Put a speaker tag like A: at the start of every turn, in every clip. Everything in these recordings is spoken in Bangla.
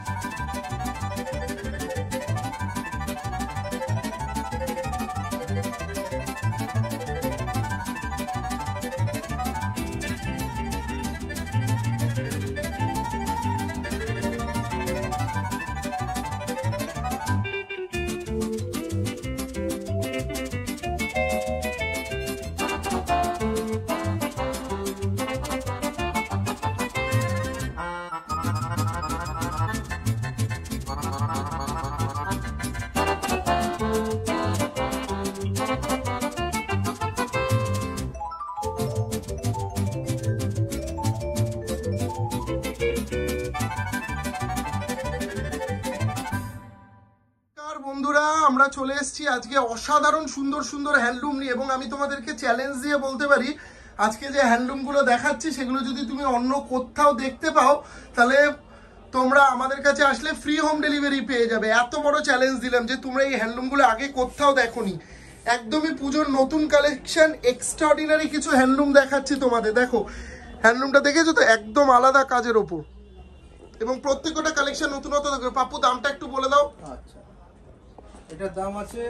A: বন্ধুরা আমরা চলে এসেছি আজকে অসাধারণ সুন্দর সুন্দর হ্যান্ডলুম নিয়ে, এবং আমি তোমাদেরকে চ্যালেঞ্জ দিয়ে বলতে পারি আজকে যে হ্যান্ডলুমগুলো দেখাচ্ছি সেগুলো যদি তুমি অন্য কোথাও দেখতে পাও তাহলে তোমরা আমাদের কাছে আসলে ফ্রি হোম ডেলিভারি পেয়ে যাবে। এত বড় চ্যালেঞ্জ দিলাম যে তোমরা এই হ্যান্ডলুমগুলো আগে কোথাও দেখোনি। একদমই পুজোর নতুন কালেকশন, এক্সট্রাঅর্ডিনারি কিছু হ্যান্ডলুম দেখাচ্ছি তোমাদের। দেখো হ্যান্ডলুমটা দেখেছো তো, একদম আলাদা কাজের ওপর, এবং প্রত্যেকটা কালেকশন নতুনত্ব দেখবে। পাপ্পু দামটা একটু বলে দাও।
B: আচ্ছা, এটার দাম আছে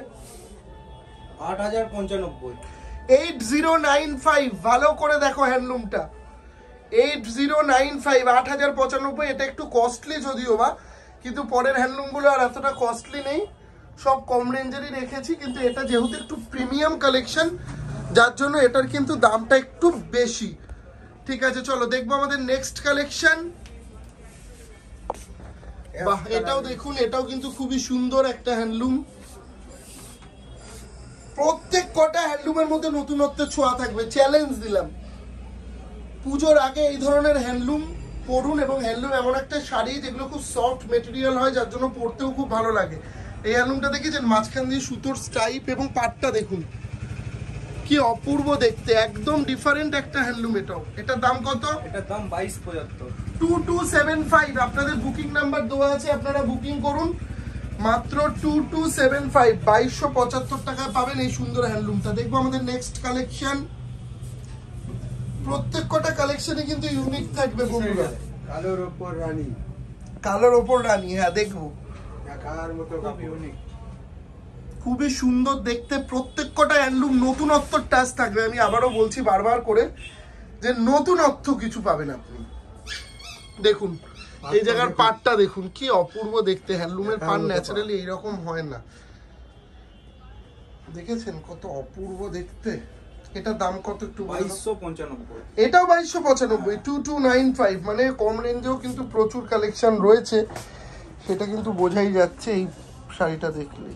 B: 8095।
A: 8095, ভালো করে দেখো হ্যান্ডলুমটা 8095, 8095। এটা একটু কস্টলি যদিও বা, কিন্তু পরের হ্যান্ডলুমগুলো আর এতটা কস্টলি নেই, সব কম রেঞ্জেরই রেখেছি। কিন্তু এটা যেহেতু একটু প্রিমিয়াম কালেকশন যার জন্য এটার কিন্তু দামটা একটু বেশি। ঠিক আছে, চলো দেখবো আমাদের নেক্সট কালেকশন। বাহ, এটাও দেখুন, এটাও কিন্তু খুবই সুন্দর একটা হ্যান্ডলুম। প্রত্যেক কটা হ্যান্ডলুমের মধ্যে নতুনত্বের ছোঁয়া থাকবে, চ্যালেঞ্জ দিলাম। পুজোর আগে এই ধরনের হ্যান্ডলুম পরুন, এবং হ্যান্ডলুম এমন একটা শাড়ি যেগুলো খুব সফট মেটেরিয়াল হয় যার জন্য পরতেও খুব ভালো লাগে। এই হ্যান্ডলুমটা দেখেছেন, মাঝখান দিয়ে সুতোর স্ট্রাইপ, এবং পাটটা দেখুন কি অপূর্ব দেখতে, একদম ডিফারেন্ট একটা হ্যান্ডলুম। এটার দাম কত?
B: এটার দাম 2275।
A: 2275। আপনাদের বুকিং নাম্বার দেওয়া আছে, আপনারা বুকিং করুন। মাত্র 2275, 2275 টাকায় পাবেন এই সুন্দর হ্যান্ডলুমটা। দেখবো আমাদের নেক্সট কালেকশন। প্রত্যেক কটা কালেকশনে কিন্তু ইউনিক থাকবে বন্ধুরা।
B: কালোর উপর রানী,
A: কালোর উপর রানী, হ্যাঁ দেখবো,
B: দেখার মতো ইউনিক,
A: খুবই সুন্দর দেখতে। প্রত্যেক কটা হ্যান্ডলুম নতুনত্বর টাচ থাকবে। আমি আবারও বলছি বারবার করে যে নতুনত্ব কিছু পাবেন আপনি। দেখুন এই জায়গার পাটটা দেখুন কি অপূর্ব দেখতে। হ্যান্ডলুমের পাট ন্যাচারালি এইরকম হয় না, দেখেছেন কত অপূর্ব দেখতে। এটার দাম কত একটু?
B: 2295।
A: এটাও 2295, 2295। মানে কম রেঞ্জেও কিন্তু প্রচুর কালেকশন রয়েছে, সেটা কিন্তু বোঝাই যাচ্ছে এই শাড়িটা দেখলেই।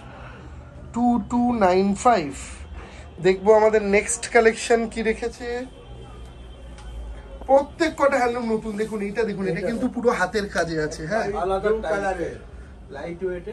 A: 2295। দেখবো আমাদের নেক্সট কালেকশন কি রেখেছে। প্রত্যেক কটা হ্যান্ডলুম নতুন। দেখুন এইটা দেখুন, এটা কিন্তু পুরো হাতের কাজে আছে। হ্যাঁ,
B: আলাদা কালারে, লাইট ওয়েটে,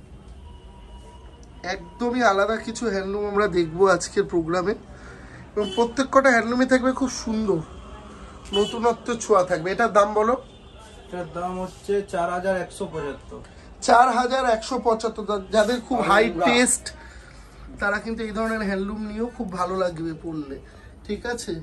A: একদমই আলাদা কিছু হ্যান্ডলুম আমরা দেখবো আজকের প্রোগ্রামে, এবং প্রত্যেক কটা হ্যান্ডলুমই থাকবে খুব সুন্দর, নতুনত্ব ছোঁয়া থাকবে। এটার দাম বলো?
B: এটার দাম হচ্ছে 4175।
A: 4175। যাদের খুব হাই টেস্ট তারা কিন্তু এই ধরনের হ্যান্ডলুম নিয়েও খুব ভালো লাগবে পরলে। ঠিক আছে,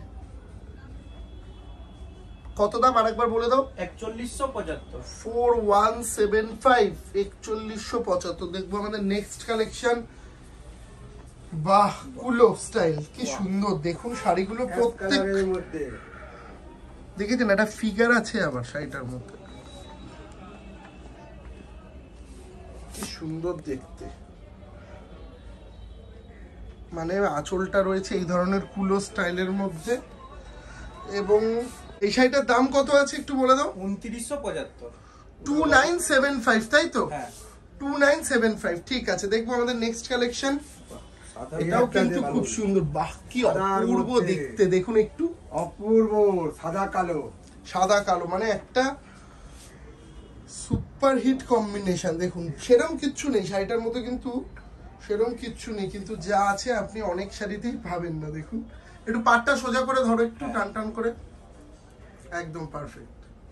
A: কত দাম আরেকবার বলে দাও?
B: 4175।
A: 4175, 4175। দেখবো আমাদের নেক্সট কালেকশন। বাহ, কুলো স্টাইল, কি সুন্দর দেখুন শাড়িগুলো। প্রত্যেক দেখেছেন একটা ফিগার আছে আবার শাড়িটার মধ্যে, কি সুন্দর দেখতে। মানে আঁচলটা রয়েছে এই ধরনের কুলো স্টাইলের মধ্যে। এবং এই শাড়িটার দাম কত আছে একটু বলে দাও?
B: 2975।
A: 2975, তাই তো?
B: হ্যাঁ,
A: 2975। ঠিক আছে, দেখবো আমাদের নেক্সট কালেকশন। এটাও কিন্তু খুব সুন্দর। বাহ, কি অপূর্ব দেখতে, দেখুন একটু
B: অপূর্ব সাদা কালো।
A: সাদা কালো মানে একটা সুপার হিট কম্বিনেশন। দেখুন সেরকম কিচ্ছু নেই শাড়িটার মধ্যে, কিন্তু সেরকম কিচ্ছু নেই, কিন্তু যা আছে আপনি অনেক শাড়িতেই পাবেন না। দেখুন একটু পাটটা সোজা করে ধরো, একটু টান টান করে, একদম পারফেক্ট।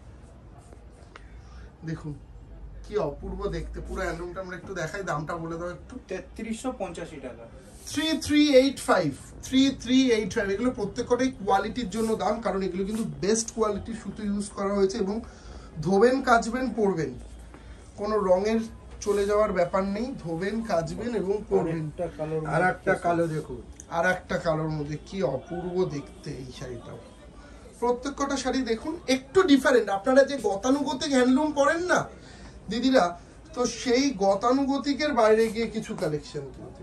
A: দেখুন কি অপূর্ব দেখতে। পুরো হ্যান্ডলুমটা আমরা একটু দেখাই, দামটা বলে দাও একটু।
B: 3385 টাকা।
A: 3385, 3385। এগুলো প্রত্যেকটাই কোয়ালিটির জন্য দাম, কারণ এগুলো কিন্তু বেস্ট কোয়ালিটির সুতো ইউজ করা হয়েছে এবং ধোবেন, কাচবেন, পরবেন, কোনো রঙের চলে যাওয়ার ব্যাপার নেই। ধোবেন, কাচবেন এবং পরবেন।
B: আর একটা কালো দেখুন,
A: আর একটা কালোর মধ্যে কি অপূর্ব দেখতে এই শাড়িটাও। প্রত্যেক কটা শাড়ি দেখুন একটু ডিফারেন্ট। আপনারা যে গতানুগতিক হ্যান্ডলুম পরেন না দিদিরা, তো সেই গতানুগতিকের বাইরে গিয়ে কিছু কালেকশন কিন্তু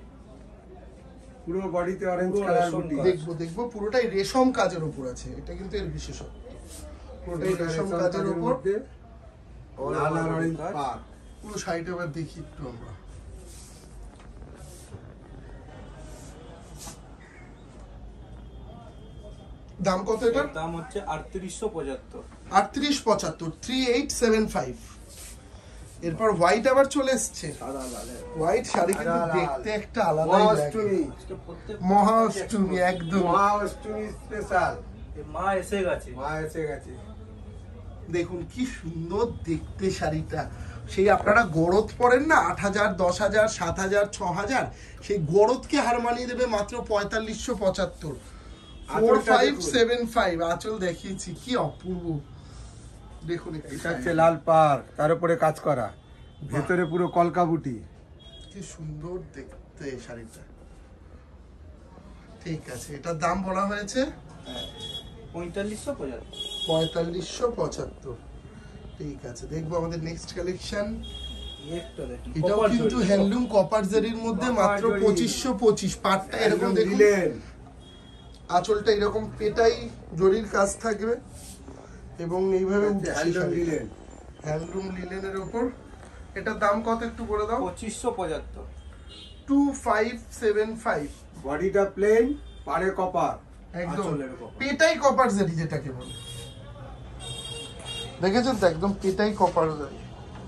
B: পুরো বডিতে অরেঞ্জ কালার বুটি
A: দেখবো পুরোটাই রেশম কাজের উপর আছে, এটা কিন্তু এর বিশেষত্ব। পুরোটাই রেশম কাজের উপর
B: লাল আর অরেঞ্জ পার।
A: পুরো শাড়িটা এবার দেখি একটু আমরা। দাম কত এটার?
B: দাম হচ্ছে 3875।
A: 3875, 3875। এরপর হোয়াইট আবার চলে এসছে।
B: সাদা লাল
A: হোয়াইট শাড়ি কিন্তু দেখতে একটা আলাদাই লাগে। মহাষ্টমী, একদম
B: মহাষ্টমী স্পেশাল। মা এসে গেছে।
A: দেখুন কি সুন্দর দেখতে শাড়িটা। সেই আপনারা গরদ পরেন না 8000, 10000, 7000, 6000, সেই গরদকে হার মানিয়ে দেবে মাত্র 4575। 4575 আঁচল দেখিয়েছি, কি অপূর্ব দেখুন।
B: এটা হচ্ছে লাল পার, তার উপরে কাজ করা, ভেতরে পুরো কলকা বুটি।
A: কি সুন্দর দেখতে শাড়িটা। ঠিক আছে, এটার দাম বলা হয়েছে
B: 4575।
A: ঠিক আছে, দেখবো আমাদের নেক্সট কালেকশন।
B: এটাও
A: এটাও কিন্তু হ্যান্ডলুম কপার জারির মধ্যে মাত্র 2525। পাটটা এরকম দেখুন, আঁচলটা এরকম পেটাই জরির কাজ থাকবে এবং এইভাবে হ্যান্ডলুম লিলেনের উপর। এটার দাম কত একটু বলে দাও?
B: 2575।
A: 2575।
B: বডিটা প্লেন, পাড়ে কপার,
A: একদম পেটাই কপার জারি যেটাকে বলে, দেখেছেন তো, একদম পেটাই কপার জারি।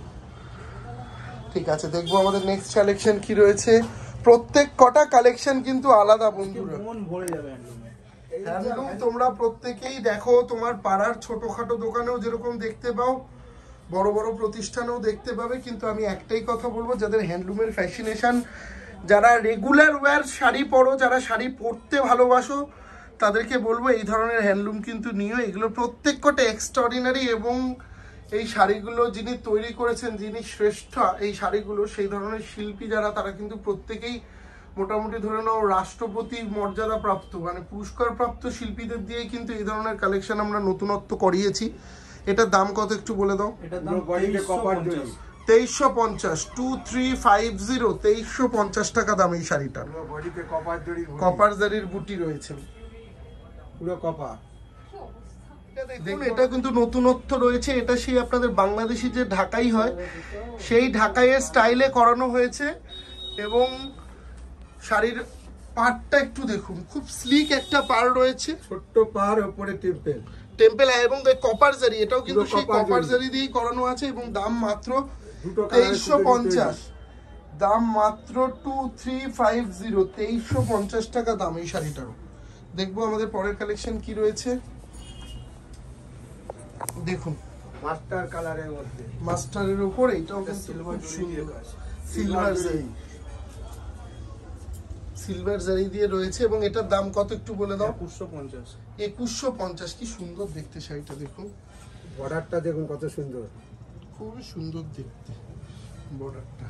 A: ঠিক আছে, দেখবো আমাদের নেক্সট কালেকশন কি রয়েছে। প্রত্যেক কটা কালেকশন কিন্তু আলাদা বন্ধুরা।
B: মন ভরে যাবে হ্যান্ডলুমে।
A: হ্যান্ডলুম তোমরা প্রত্যেকেই দেখো, তোমার পাড়ার ছোটখাটো দোকানেও যেরকম দেখতে পাও, বড় বড় প্রতিষ্ঠানেও দেখতে পাবে। কিন্তু আমি একটাই কথা বলবো, যাদের হ্যান্ডলুমের ফ্যাশনেশন, যারা রেগুলার ওয়্যার শাড়ি পরো, যারা শাড়ি পরতে ভালোবাসো, তাদেরকে বলবো এই ধরনের হ্যান্ডলুম কিন্তু নিও। এগুলো প্রত্যেক কটা এক্সট্রাঅর্ডিনারি এবং এই শাড়িগুলো যিনি তৈরি করেছেন, যিনি শ্রেষ্ঠ এই শাড়িগুলো, সেই ধরনের শিল্পী যারা, তারা কিন্তু প্রত্যেকেই মোটামুটি ধরে নাও রাষ্ট্রপতি মর্যাদা প্রাপ্ত, মানে পুরস্কার প্রাপ্ত শিল্পীদের দিয়ে কিন্তু এই ধরনের কালেকশন আমরা নতুনত্ব করিয়েছি। এটার দাম কত একটু বলে দাও?
B: এটার দাম 2350।
A: 2350, 2350, 2350 টাকা দাম এই শাড়িটার।
B: বডিতে
A: কপার জারির বুটি রয়েছে,
B: পুরো কপার।
A: দেখুন এটা কিন্তু নতুনত্ব রয়েছে। এটা সেই আপনাদের বাংলাদেশি যে ঢাকাই হয়, সেই ঢাকাইয়ের স্টাইলে করানো হয়েছে। এবং শাড়ির পাড়টা একটু দেখুন, খুব স্লিক একটা পাড় রয়েছে,
B: ছোট্ট পার, উপরে
A: টেম্পেল এবং কপার জারি, এটাও কিন্তু সেই কপার জারি দিয়েই করানো আছে। এবং দাম মাত্র 2350, দাম মাত্র 2350, 2350 টাকা দাম এই শাড়িটারও। দেখবো আমাদের পরের কালেকশন কি রয়েছে। দেখুন
B: মাস্টার কালারের মধ্যে,
A: মাস্টারের উপর এটাও সিলভার জারি, সিলভার জারি দিয়ে রয়েছে। এবং এটার দাম কত একটু বলে দাও?
B: 2150।
A: 2150। কি সুন্দর দেখতে শাড়িটা, দেখুন
B: বর্ডারটা দেখুন কত সুন্দর,
A: খুবই সুন্দর দেখতে বর্ডারটা।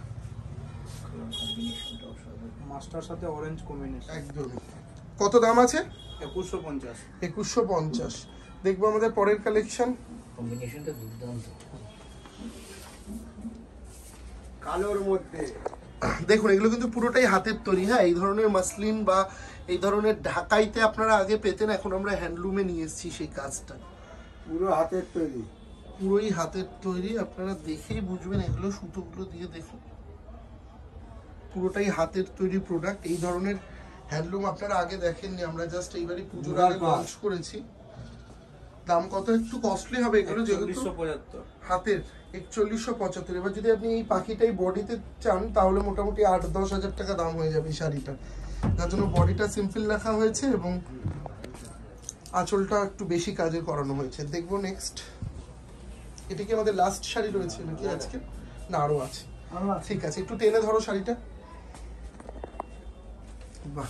B: মাস্টার সাথে অরেঞ্জ কম্বিনেশন
A: একদম। কত দাম আছে?
B: 2150।
A: 2150। দেখবো আমাদের পরের কালেকশন।
C: কম্বিনেশনটা দুর্দান্ত।
B: কালোর মধ্যে
A: দেখুন এগুলো কিন্তু পুরোটাই হাতের তৈরি। হ্যাঁ, এই ধরনের মাসলিন বা এই ধরনের ঢাকাইতে আপনারা আগে পেতেন, এখন আমরা হ্যান্ডলুমে নিয়ে এসেছি সেই কাজটা।
B: পুরো হাতের তৈরি,
A: পুরোই হাতের তৈরি। আপনারা দেখেই বুঝবেন, এগুলো সুতোগুলো দিয়ে দেখুন, পুরোটাই হাতের তৈরি প্রোডাক্ট। এই ধরনের হ্যান্ডলুম আপনারা আগে দেখেননি, আমরা জাস্ট এইবারই পুজোর আগে লঞ্চ করেছি। দাম কত একটু কস্টলি হবে এগুলো, যেহেতু হাতের। 4175। এবার যদি আপনি এই পাখিটাই বডিতে চান, তাহলে মোটামুটি 8-10 হাজার টাকা দাম হয়ে যাবে এই শাড়িটা। তার জন্য বডিটা সিম্পল রাখা হয়েছে এবং আঁচলটা একটু বেশি কাজে করানো হয়েছে। দেখবো নেক্সট। এটা কি আমাদের লাস্ট শাড়ি রয়েছে নাকি আজকে? না, আরো আছে। ঠিক আছে, একটু টেনে ধরো শাড়িটা। বাহ,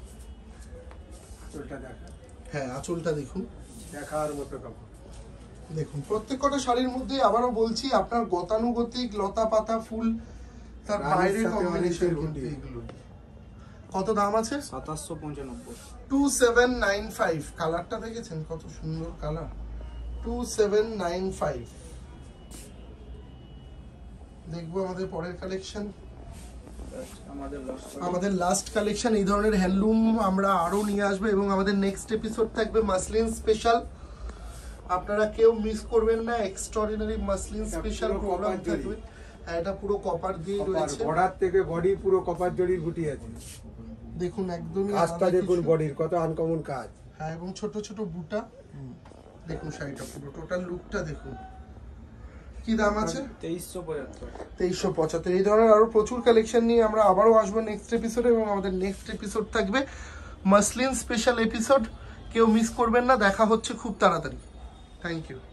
A: হ্যাঁ আঁচলটা দেখুন,
B: দেখার মতো কাপড়।
A: দেখুন প্রত্যেকটা শাড়ির মধ্যে আবারও বলছি আপনার গতানুগতিক লতা পাতা ফুল তার বাইরে কম্বিনেশন কিন্তু এগুলো। কত দাম আছে?
D: 2795।
A: 2795। কালারটা দেখেছেন কত সুন্দর কালার, 2795। দেখবো আমাদের পরের কালেকশন, আমাদের লাস্ট কালেকশন। এই ধরনের হ্যান্ডলুম আমরা আরো নিয়ে আসবো এবং আমাদের নেক্সট এপিসোড থাকবে মাসলিন স্পেশাল। আপনারা কেউ মিস করবেন না, এক্সট্রাঅর্ডিনারি মাসলিন স্পেশাল প্রোগ্রাম থাকবে। এটা পুরো কপার দিয়ে রয়েছে,
B: বর্ডার থেকে বডি পুরো কপার জড়ির বুটি আছে।
A: দেখুন একদমই
B: কাজটা দেখুন, বডির কত আনকমন কাজ।
A: হ্যাঁ, এবং ছোট ছোট বুটা। দেখুন শাড়িটা পুরো টোটাল লুকটা দেখুন। কি দাম আছে?
D: 2375।
A: 2375। এই ধরনের আরো প্রচুর কালেকশন নিয়ে আমরা আবারও আসবো নেক্সট এপিসোডে এবং আমাদের নেক্সট এপিসোড থাকবে মাসলিন স্পেশাল এপিসোড। কেউ মিস করবেন না, দেখা হচ্ছে খুব তাড়াতাড়ি। Thank you.